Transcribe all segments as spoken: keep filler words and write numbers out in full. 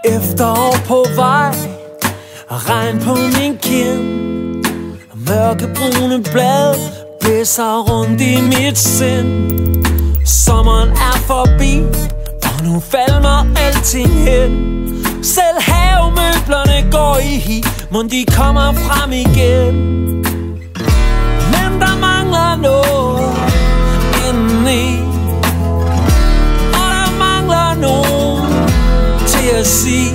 Efterår på vej, og regn på min kind, og mørkebrune blade blæser rundt i mit sind. Sommeren er forbi, og nu falmer alting hen. Selv havemøblerne går i hi, mon de kommer frem igen. Men der mangler noget indeni, og der mangler nogen til at sige: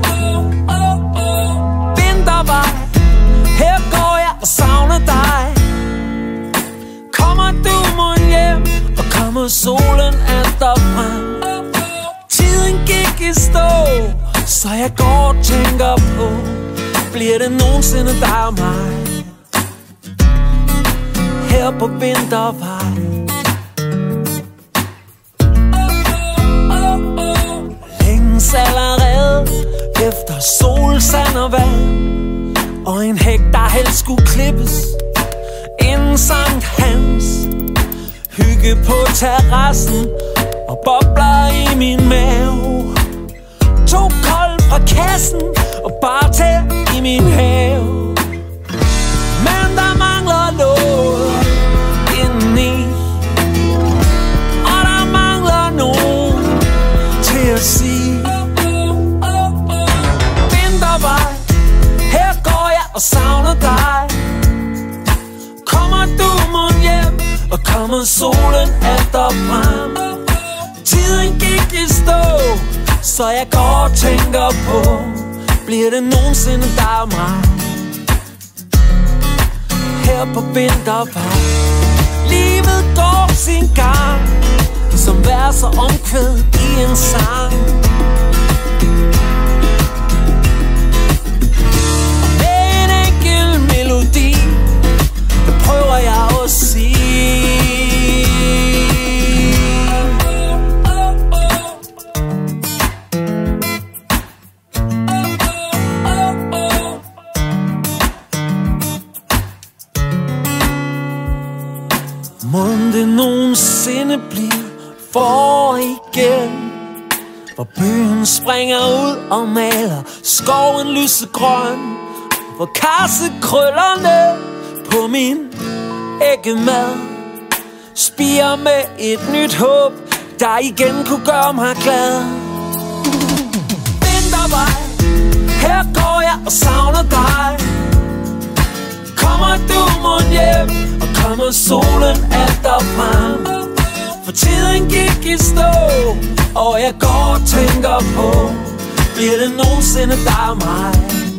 vintervej, her går jeg og savner dig. Kommer du mon hjem, og kommer solen atter frem? Tiden gik i stå, så jeg går og tænker på, bliver det nogensinde dig og mig her på vintervej? Længes allerede efter sol, sand og vand, og en hæk, der helst skulle klippes inden Sankt Hans. Hygge på terrassen og bobler i min mave. To kold fra kassen og bare tæt i min have. Men der mangler noget indeni, og der mangler nogen til at sige: vintervej, her går jeg og savner dig. Kommer du mon hjem, og kommer solen atter frem? Tiden gik i stå, så jeg går og tænker på, bliver det nogensinde dig og mig her på vintervej? Livet går sin gang, som vers og omkvæd i en sang. Med en enkel melodi, der prøver jeg at sige: mon det nogensinde bliver for igen, hvor byen springer ud og maler skoven lysegrøn, hvor karsekrøllerne på min æggemad spirer med et nyt håb, der igen kunne gøre mig glad. Vintervej, her går jeg og savner dig. Kommer du mon hjem, og kommer solen atter frem? For tiden gik i stå, og jeg går og tænker på, bliver det nogensinde dig og mig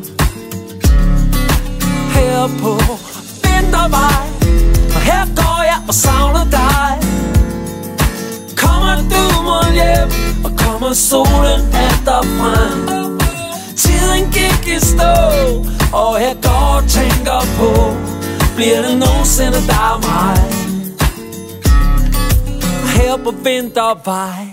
her på vintervej? Og her går jeg og savner dig. Kommer du mon hjem, og kommer solen atter frem? Tiden gik i stå, og jeg går og tænker på, bliver det nogensinde dig og mig her på vintervej?